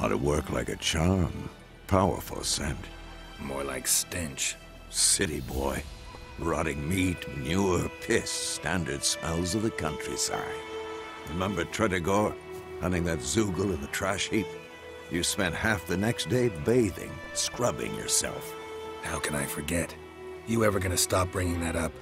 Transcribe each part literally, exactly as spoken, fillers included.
Ought to work like a charm. Powerful scent. More like stench. City boy. Rotting meat, manure, piss. Standard smells of the countryside. Remember Tretogor? Hunting that Zoogle in the trash heap? You spent half the next day bathing, scrubbing yourself. How can I forget? You ever gonna stop bringing that up?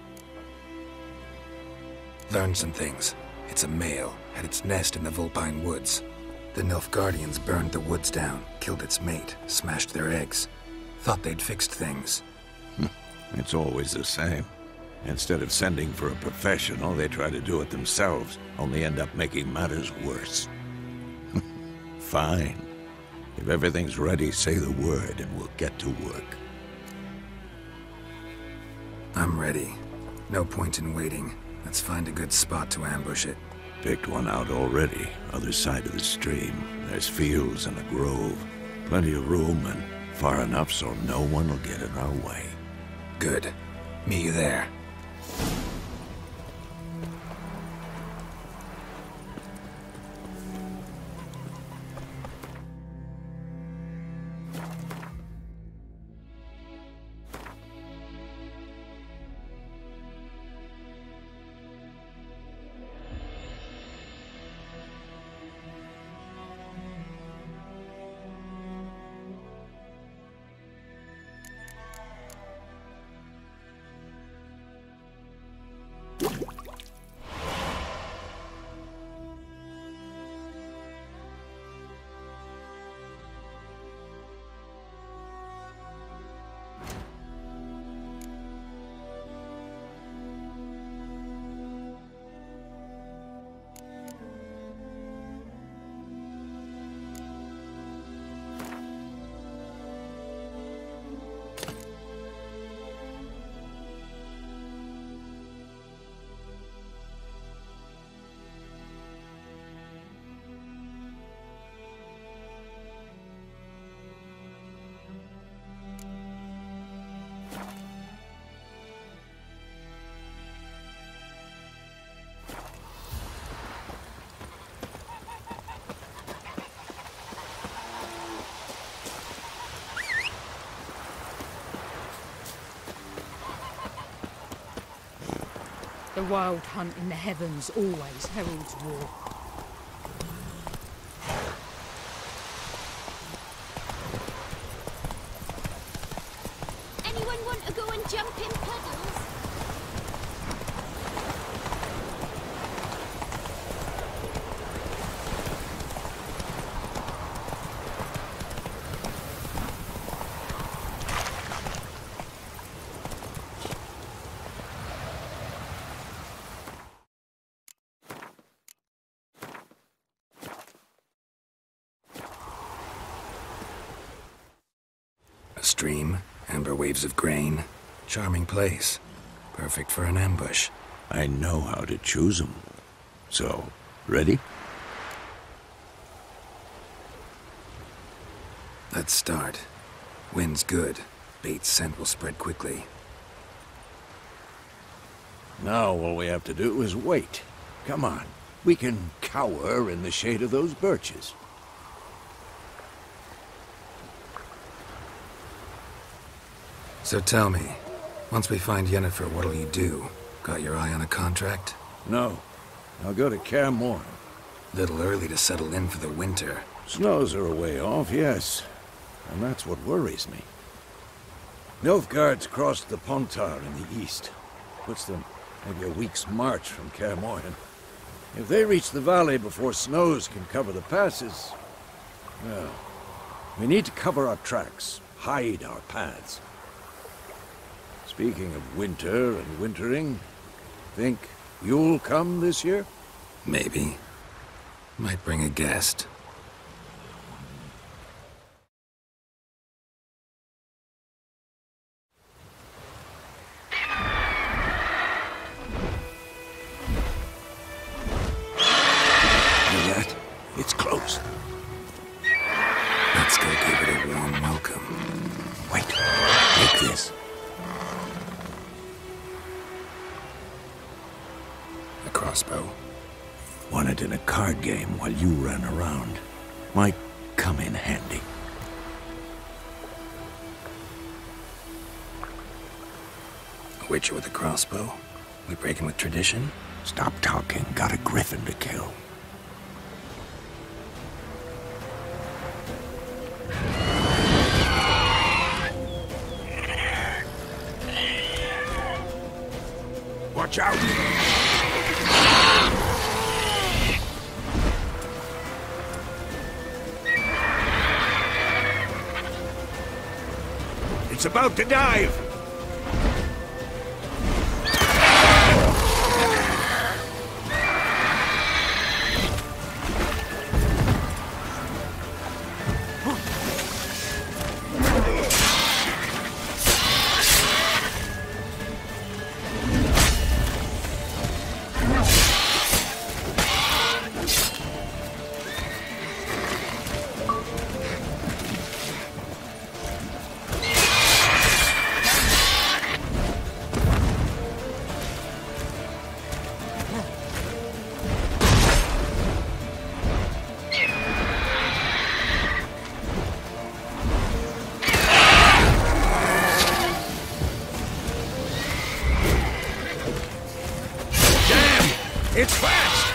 Learned some things. It's a male, had its nest in the Vulpine Woods. The Nilfgaardians burned the woods down, killed its mate, smashed their eggs. Thought they'd fixed things. It's always the same. Instead of sending for a professional, they try to do it themselves, only end up making matters worse. Fine. If everything's ready, say the word and we'll get to work. I'm ready. No point in waiting. Let's find a good spot to ambush it. Picked one out already, other side of the stream. There's fields and a grove. Plenty of room and far enough so no one will get in our way. Good. Meet you there. The wild hunt in the heavens always heralds war. Anyone want to go and jump in puddles? A stream, amber waves of grain. Charming place. Perfect for an ambush. I know how to choose them. So, ready? Let's start. Wind's good. Bait's scent will spread quickly. Now all we have to do is wait. Come on. We can cower in the shade of those birches. So tell me, once we find Yennefer, what'll you do? Got your eye on a contract? No. I'll go to Kaer Morhen. Little early to settle in for the winter. Snows are a way off, yes. And that's what worries me. Nilfgaard's crossed the Pontar in the east. Puts them maybe a week's march from Kaer Morhen. If they reach the valley before snows can cover the passes, well, we need to cover our tracks, hide our paths. Speaking of winter and wintering, think you'll come this year? Maybe. Might bring a guest. Hear that? It's close. Let's go give it a warm welcome. Wait, take this. A crossbow. Won it in a card game while you ran around. Might come in handy. A witcher with a crossbow? We breaking with tradition? Stop talking. Got a griffin to kill. Watch out! It's about to dive! It's fast!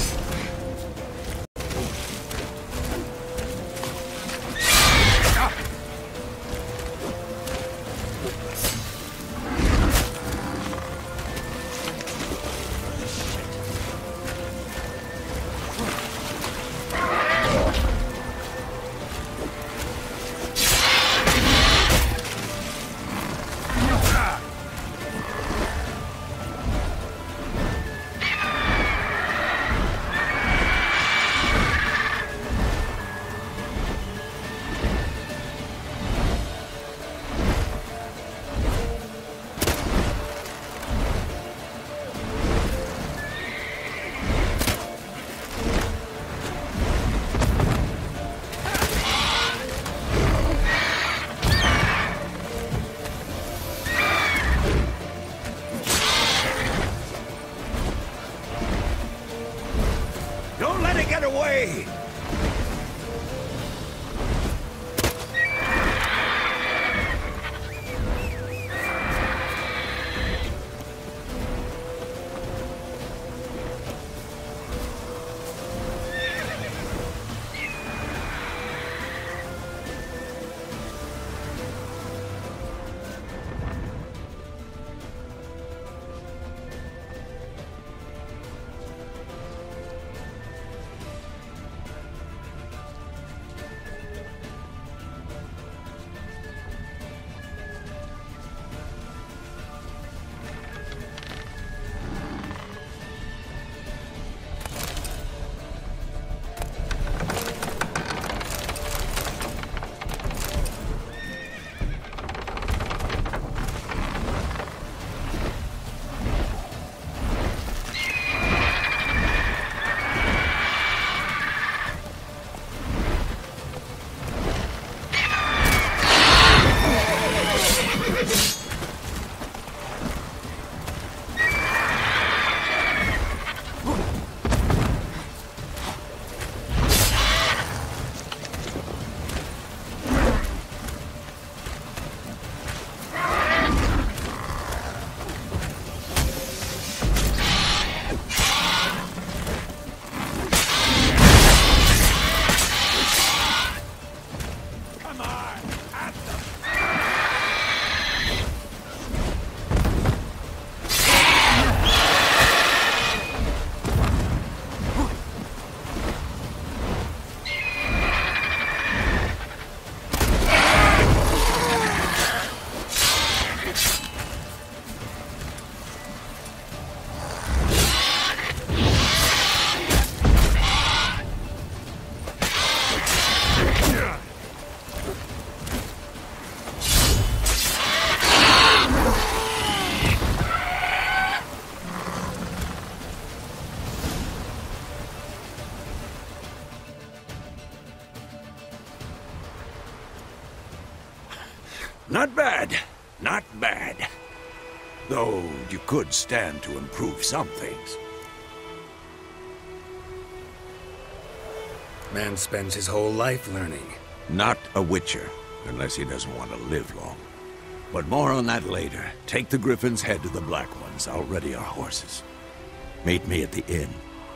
Don't let it get away! Not bad. Not bad. Though you could stand to improve some things. Man spends his whole life learning. Not a witcher, unless he doesn't want to live long. But more on that later. Take the Griffin's head to the Black Ones. I'll ready our horses. Meet me at the inn.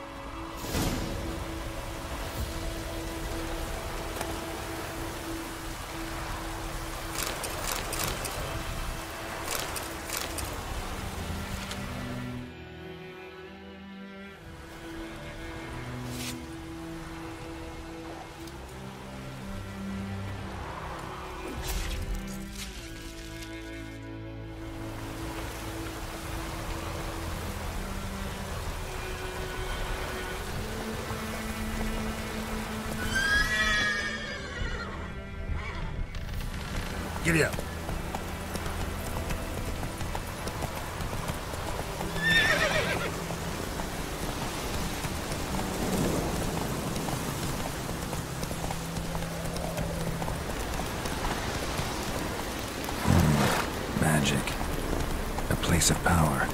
Giddy up. Magic. A place of power.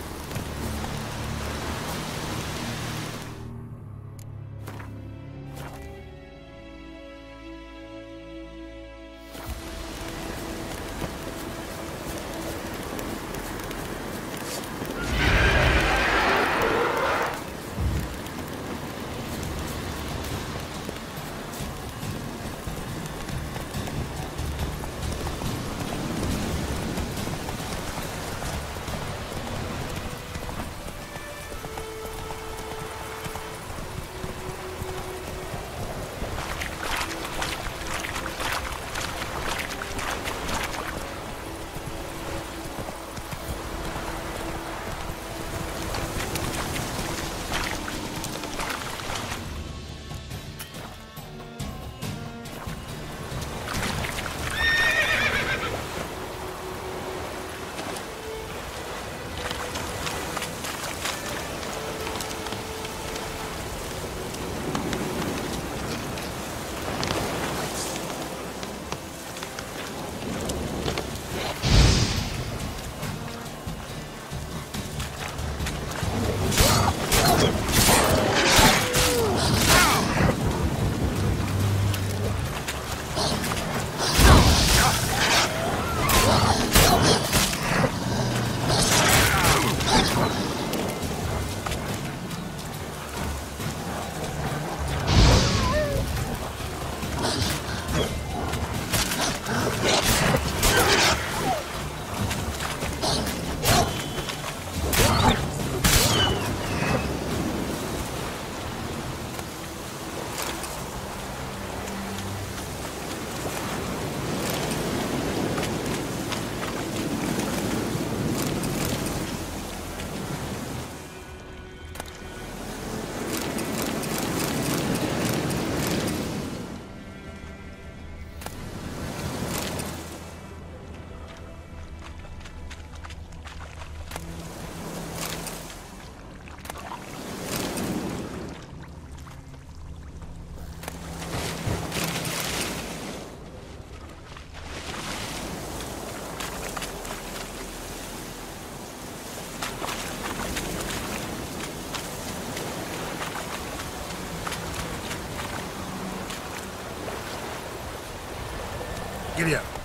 Giddy up.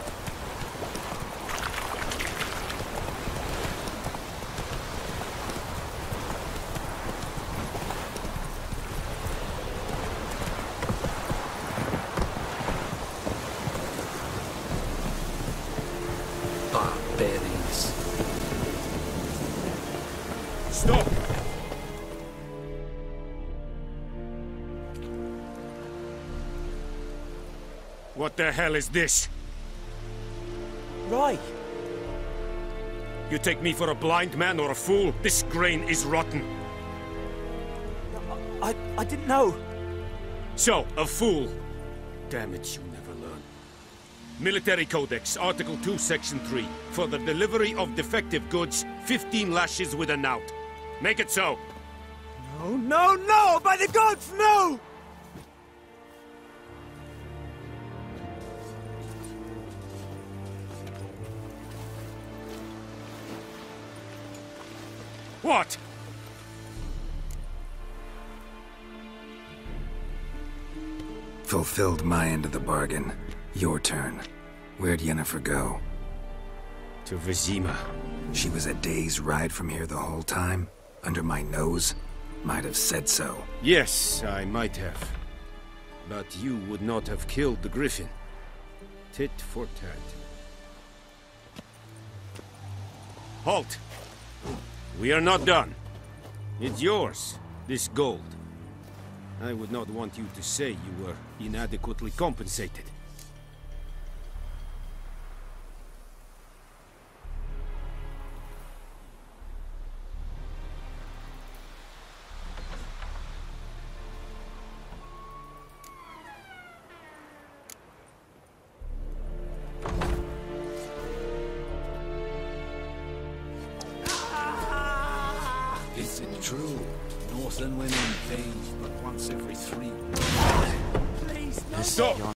Barbarians. Stop! What the hell is this? Right. You take me for a blind man or a fool? This grain is rotten. I, I didn't know. So, a fool. Damn it, you never learn. Military Codex, Article two, Section three. For the delivery of defective goods, fifteen lashes with a knout. Make it so. No, no, no! By the gods, no! What? fulfilled my end of the bargain. Your turn. Where'd Yennefer go? To Vizima. She was a day's ride from here the whole time? Under my nose? Might have said so. Yes, I might have. But you would not have killed the griffin. Tit for tat. Halt! We are not done. It's yours, this gold. I would not want you to say you were inadequately compensated. Is it true? Northern women bathe but once every three. Please, no. Stop!